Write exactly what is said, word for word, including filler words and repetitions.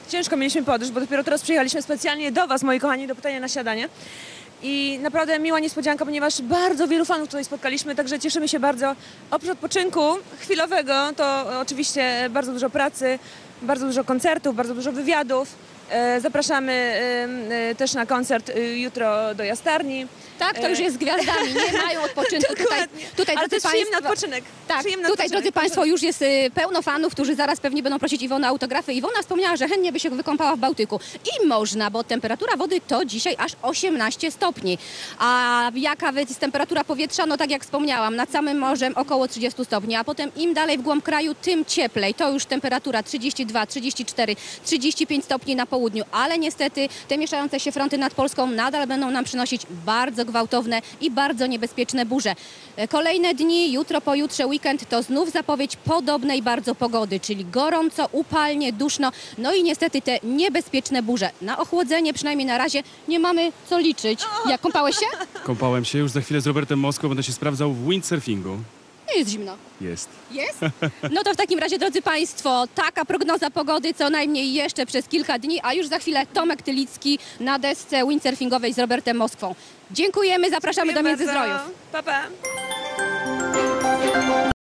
Ciężko mieliśmy podróż, bo dopiero teraz przyjechaliśmy specjalnie do Was, moi kochani, do Pytania na Śniadanie. I naprawdę miła niespodzianka, ponieważ bardzo wielu fanów tutaj spotkaliśmy, także cieszymy się bardzo. Oprócz odpoczynku chwilowego, to oczywiście bardzo dużo pracy, bardzo dużo koncertów, bardzo dużo wywiadów. Zapraszamy też na koncert jutro do Jastarni. Tak, to już jest z gwiazdami, nie mają odpoczynku. Tutaj, tutaj, ale to jest przyjemny odpoczynek. Tak, przyjemny tutaj, odpoczynek. drodzy Państwo, już jest pełno fanów, którzy zaraz pewnie będą prosić Iwonę o autografy. Iwona wspomniała, że chętnie by się wykąpała w Bałtyku. I można, bo temperatura wody to dzisiaj aż osiemnaście stopni. A jaka jest temperatura powietrza? No tak jak wspomniałam, nad samym morzem około trzydzieści stopni, a potem im dalej w głąb kraju, tym cieplej. To już temperatura trzydzieści dwa, trzydzieści cztery, trzydzieści pięć stopni na południu, ale niestety te mieszające się fronty nad Polską nadal będą nam przynosić bardzo gwałtowne i bardzo niebezpieczne burze. Kolejne dni, jutro, pojutrze, weekend to znów zapowiedź podobnej bardzo pogody, czyli gorąco, upalnie, duszno, no i niestety te niebezpieczne burze. Na ochłodzenie przynajmniej na razie nie mamy co liczyć. Jak kąpałeś się? Kąpałem się, już za chwilę z Robertem Moską będę się sprawdzał w windsurfingu. Nie jest zimno. Jest. Jest? No to w takim razie, drodzy Państwo, taka prognoza pogody co najmniej jeszcze przez kilka dni, a już za chwilę Tomek Tylicki na desce windsurfingowej z Robertem Moskwą. Dziękujemy, zapraszamy Dziękuję do Międzyzdrojów. Pa, pa.